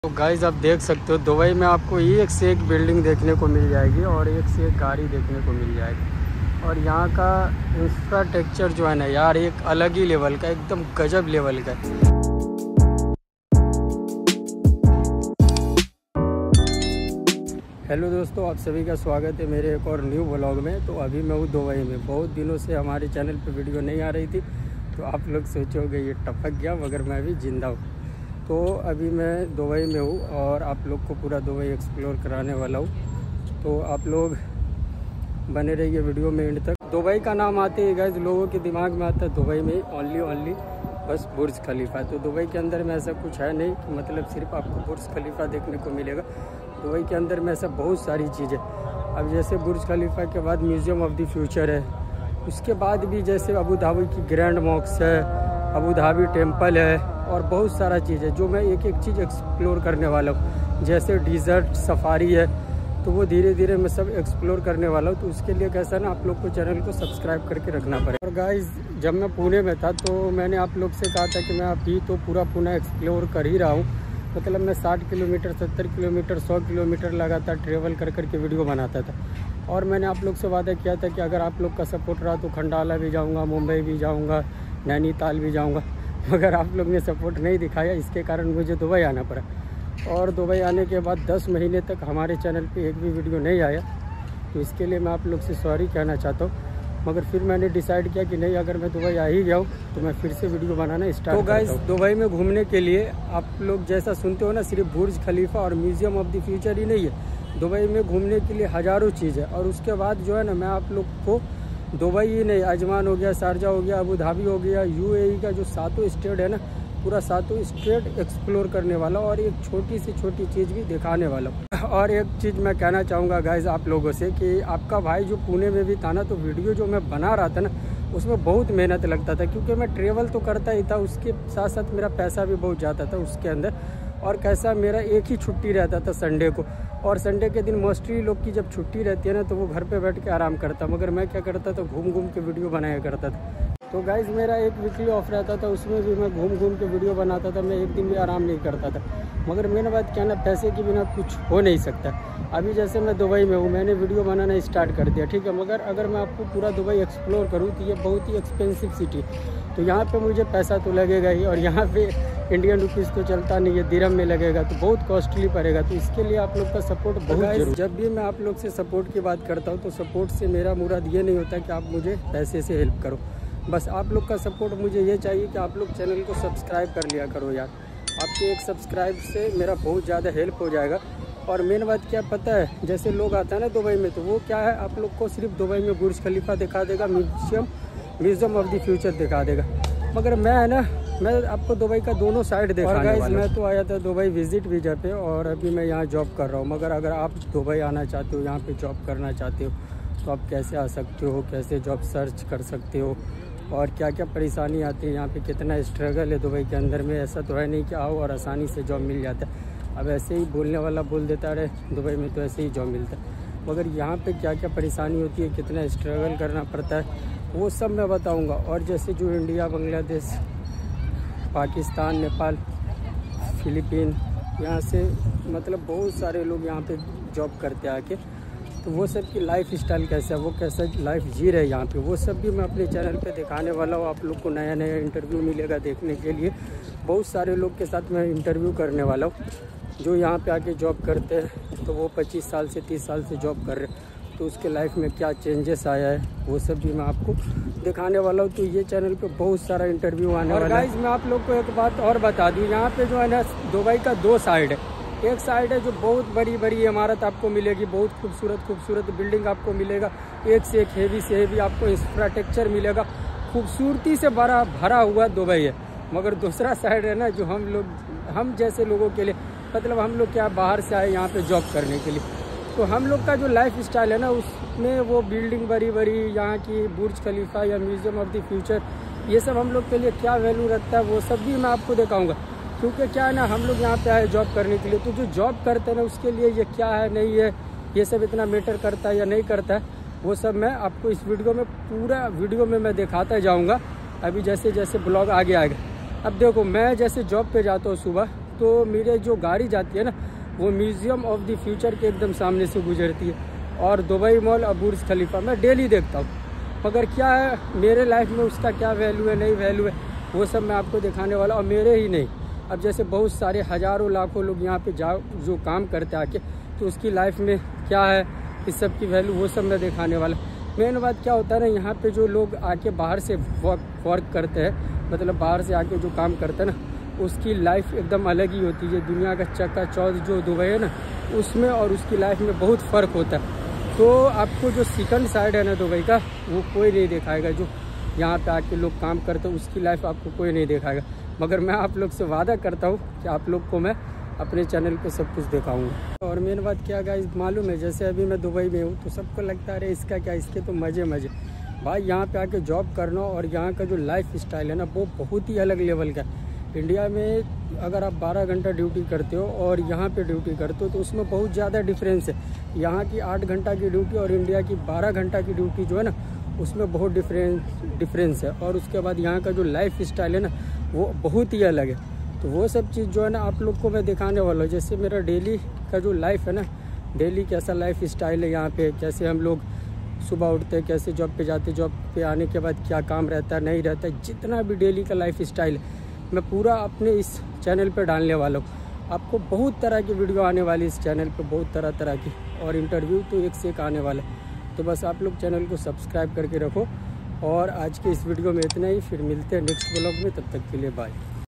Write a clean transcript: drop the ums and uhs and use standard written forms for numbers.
तो गाइस आप देख सकते हो दुबई में आपको एक से एक बिल्डिंग देखने को मिल जाएगी और एक से एक गाड़ी देखने को मिल जाएगी। और यहाँ का इंफ्रास्ट्रक्चर जो है ना यार एक अलग ही लेवल का, एकदम गजब लेवल का। हेलो दोस्तों, आप सभी का स्वागत है मेरे एक और न्यू व्लॉग में। तो अभी मैं हूँ दुबई में। बहुत दिनों से हमारे चैनल पे वीडियो नहीं आ रही थी, तो आप लोग सोचोगे ये टपक गया, मगर मैं भी जिंदा हूँ। तो अभी मैं दुबई में हूँ और आप लोग को पूरा दुबई एक्सप्लोर कराने वाला हूँ। तो आप लोग बने रहिए वीडियो में एंड तक। दुबई का नाम आते ही गाइस लोगों के दिमाग में आता है दुबई में ओनली बस बुर्ज खलीफा। तो दुबई के अंदर में ऐसा कुछ है नहीं कि मतलब सिर्फ आपको बुर्ज खलीफा देखने को मिलेगा। दुबई के अंदर में ऐसा बहुत सारी चीज़ें। अब जैसे बुर्ज खलीफा के बाद म्यूज़ियम ऑफ द फ्यूचर है, उसके बाद भी जैसे अबू धाबी की ग्रैंड मॉस्क है, अबू धाबी टेम्पल है और बहुत सारा चीज़ है जो मैं एक एक चीज़ एक्सप्लोर करने वाला हूँ। जैसे डिज़र्ट सफारी है, तो वो धीरे धीरे मैं सब एक्सप्लोर करने वाला हूँ। तो उसके लिए कैसा ना आप लोग को चैनल को सब्सक्राइब करके रखना पड़ेगा। और गाइस जब मैं पुणे में था तो मैंने आप लोग से कहा था कि मैं अभी तो पूरा पुणे एक्सप्लोर कर ही रहा हूँ। मतलब मैं 60 किलोमीटर 70 किलोमीटर 100 किलोमीटर लगातार ट्रेवल कर करके वीडियो बनाता था। और मैंने आप लोग से वादा किया था कि अगर आप लोग का सपोर्ट रहा तो खंडाला भी जाऊँगा, मुंबई भी जाऊँगा, नैनीताल भी जाऊँगा। मगर आप लोग ने सपोर्ट नहीं दिखाया, इसके कारण मुझे दुबई आना पड़ा। और दुबई आने के बाद 10 महीने तक हमारे चैनल पे एक भी वीडियो नहीं आया। तो इसके लिए मैं आप लोग से सॉरी कहना चाहता हूँ। मगर फिर मैंने डिसाइड किया कि नहीं, अगर मैं दुबई आ ही गया हूँ तो मैं फिर से वीडियो बनाना स्टार्ट। तो गाइस दुबई में घूमने के लिए आप लोग जैसा सुनते हो ना, सिर्फ बुर्ज खलीफा और म्यूज़ियम ऑफ द फ्यूचर ही नहीं है। दुबई में घूमने के लिए हज़ारों चीज़ है। और उसके बाद जो है ना, मैं आप लोग को दुबई ही नहीं, अजमान हो गया, शारजा हो गया, अबू धाबी हो गया, यूएई का जो 7 स्टेट है ना, पूरा 7 स्टेट एक्सप्लोर करने वाला और एक छोटी से छोटी चीज़ भी दिखाने वाला हूँ। और एक चीज़ मैं कहना चाहूँगा गाइज आप लोगों से कि आपका भाई जो पुणे में भी था ना, तो वीडियो जो मैं बना रहा था ना, उसमें बहुत मेहनत लगता था, क्योंकि मैं ट्रेवल तो करता ही था, उसके साथ साथ मेरा पैसा भी बहुत जाता था उसके अंदर। और कैसा मेरा एक ही छुट्टी रहता था संडे को, और संडे के दिन मोस्टली लोग की जब छुट्टी रहती है ना, तो वो घर पे बैठ के आराम करता। मगर मैं क्या करता था, घूम घूम के वीडियो बनाया करता था। तो गाइज़ मेरा एक वीकली ऑफ रहता था, उसमें भी मैं घूम घूम के वीडियो बनाता था। मैं एक दिन भी आराम नहीं करता था। मगर मेरा बात क्या ना, पैसे के बिना कुछ हो नहीं सकता। अभी जैसे मैं दुबई में हूँ, मैंने वीडियो बनाना स्टार्ट कर दिया, ठीक है। मगर अगर मैं आपको पूरा दुबई एक्सप्लोर करूँ तो ये बहुत ही एक्सपेंसिव सिटी, तो यहाँ पे मुझे पैसा तो लगेगा ही। और यहाँ पे इंडियन रुपीज़ तो चलता नहीं है, दिरहम में लगेगा, तो बहुत कॉस्टली पड़ेगा। तो इसके लिए आप लोग का सपोर्ट बहुत जरूरी। जब भी मैं आप लोग से सपोर्ट की बात करता हूँ तो सपोर्ट से मेरा मुराद ये नहीं होता कि आप मुझे पैसे से हेल्प करो। बस आप लोग का सपोर्ट मुझे ये चाहिए कि आप लोग चैनल को सब्सक्राइब कर लिया करो यार। आपके एक सब्सक्राइब से मेरा बहुत ज़्यादा हेल्प हो जाएगा। और मेन बात क्या पता है, जैसे लोग आता है ना दुबई में, तो वो क्या है, आप लोग को सिर्फ दुबई में बुर्ज खलीफा दिखा देगा, म्यूज़ियम ऑफ द फ्यूचर दिखा देगा। मगर मैं है ना, मैं आपको दुबई का दोनों साइड दिखाने वाला हूं। मैं तो आया था दुबई विजिट वीज़ा पे, और अभी मैं यहाँ जॉब कर रहा हूँ। मगर अगर आप दुबई आना चाहते हो, यहाँ पे जॉब करना चाहते हो, तो आप कैसे आ सकते हो, कैसे जॉब सर्च कर सकते हो, और क्या क्या परेशानी आती है यहाँ पे, कितना स्ट्रगल है दुबई के अंदर में। ऐसा तो है नहीं कि आओ और आसानी से जॉब मिल जाता है। अब ऐसे ही बोलने वाला बोल देता रहे दुबई में तो ऐसे ही जॉब मिलता है, मगर यहाँ पे क्या क्या परेशानी होती है, कितना स्ट्रगल करना पड़ता है, वो सब मैं बताऊँगा। और जैसे जो इंडिया, बांग्लादेश, पाकिस्तान, नेपाल, फिलीपीन, यहाँ से मतलब बहुत सारे लोग यहाँ पे जॉब करते हैं आके, तो वो सब की लाइफ स्टाइल कैसा है, वो कैसा लाइफ जी रहे यहाँ पे, वो सब भी मैं अपने चैनल पे दिखाने वाला हूँ। आप लोग को नया नया इंटरव्यू मिलेगा देखने के लिए। बहुत सारे लोग के साथ मैं इंटरव्यू करने वाला हूँ जो यहाँ पे आके जॉब करते हैं। तो वो 25 साल से 30 साल से जॉब कर रहे हैं, तो उसके लाइफ में क्या चेंजेस आया है, वो सब भी मैं आपको दिखाने वाला हूँ। तो ये चैनल पे बहुत सारा इंटरव्यू आने वाला है। और गाइस मैं आप लोग को एक बात और बता दूँ, यहाँ पे जो है ना, दुबई का 2 साइड है। एक साइड है जो बहुत बड़ी बड़ी इमारत आपको मिलेगी, बहुत खूबसूरत बिल्डिंग आपको मिलेगा, एक से एक हेवी से हेवी आपको इंफ्रास्ट्रक्चर मिलेगा, खूबसूरती से भरा हुआ दुबई है। मगर दूसरा साइड है ना, जो हम जैसे लोगों के लिए, मतलब हम लोग क्या बाहर से आए यहाँ पे जॉब करने के लिए, तो हम लोग का जो लाइफ स्टाइल है ना, उसमें वो बिल्डिंग बड़ी यहाँ की बुर्ज खलीफा या म्यूज़ियम ऑफ द फ्यूचर, ये सब हम लोग के लिए क्या वैल्यू रखता है, वो सब भी मैं आपको दिखाऊंगा। क्योंकि क्या है ना, हम लोग यहाँ पे आए जॉब करने के लिए, तो जो जॉब करते हैं ना, उसके लिए ये क्या है नहीं है, ये सब इतना मैटर करता है या नहीं करता है, वो सब मैं आपको इस वीडियो में, पूरा वीडियो में मैं दिखाता जाऊँगा। अभी जैसे जैसे ब्लॉग आगे आएगा। अब देखो, मैं जैसे जॉब पे जाता हूँ सुबह, तो मेरे जो गाड़ी जाती है ना वो म्यूज़ियम ऑफ द फ्यूचर के एकदम सामने से गुजरती है, और दुबई मॉल और बुर्ज खलीफा मैं डेली देखता हूँ। मगर क्या है मेरे लाइफ में उसका क्या वैल्यू है, नहीं वैल्यू है, वो सब मैं आपको दिखाने वाला। और मेरे ही नहीं, अब जैसे बहुत सारे हज़ारों लाखों लोग यहाँ पे जो काम करते आके, तो उसकी लाइफ में क्या है, इस सब की वैल्यू, वो सब मैं दिखाने वाला। मेन बात क्या होता है ना, यहाँ पे जो लोग आके बाहर से वर्क करते हैं, मतलब बाहर से आके जो काम करते हैं ना, उसकी लाइफ एकदम अलग ही होती है। दुनिया का चकाचौंध जो दुबई है ना, उसमें और उसकी लाइफ में बहुत फ़र्क होता है। तो आपको जो सेकंड साइड है ना दुबई का, वो कोई नहीं दिखाएगा। जो यहाँ पे आके लोग काम करते हैं उसकी लाइफ आपको कोई नहीं दिखाएगा। मगर मैं आप लोग से वादा करता हूँ कि आप लोग को मैं अपने चैनल पे सब कुछ दिखाऊंगा। और मेन बात क्या गाइस मालूम है, जैसे अभी मैं दुबई में हूँ तो सबको लगता है अरे इसका क्या, इसके तो मज़े भाई। यहाँ पे आके जॉब करना और यहाँ का जो लाइफ स्टाइल है ना, वो बहुत ही अलग लेवल का है। इंडिया में अगर आप 12 घंटा ड्यूटी करते हो और यहाँ पे ड्यूटी करते हो तो उसमें बहुत ज़्यादा डिफरेंस है। यहाँ की 8 घंटा की ड्यूटी और इंडिया की 12 घंटा की ड्यूटी जो है ना, उसमें बहुत डिफरेंस है। और उसके बाद यहाँ का जो लाइफ स्टाइल है ना, वो बहुत ही अलग है। तो वो सब चीज़ जो है ना आप लोग को मैं दिखाने वाला हूँ। जैसे मेरा डेली का जो लाइफ है ना, डेली कैसा लाइफ स्टाइल है यहाँ पे, कैसे हम लोग सुबह उठते हैं, कैसे जॉब पे जाते, जॉब पे आने के बाद क्या काम रहता है, नहीं रहता है, जितना भी डेली का लाइफ स्टाइल है मैं पूरा अपने इस चैनल पे डालने वाला हूँ। आपको बहुत तरह की वीडियो आने वाली इस चैनल पे, बहुत तरह की, और इंटरव्यू तो एक से एक आने वाला है। तो बस आप लोग चैनल को सब्सक्राइब करके रखो। और आज के इस वीडियो में इतना ही, फिर मिलते हैं नेक्स्ट ब्लॉग में, तब तक के लिए बाय।